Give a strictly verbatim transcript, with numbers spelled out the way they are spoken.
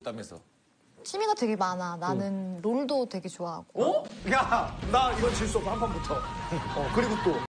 다면서. 취미가 되게 많아. 나는 롤도 되게 좋아하고. 어? 야, 나 이건 질 수 없어, 한 판부터. 어, 그리고 또.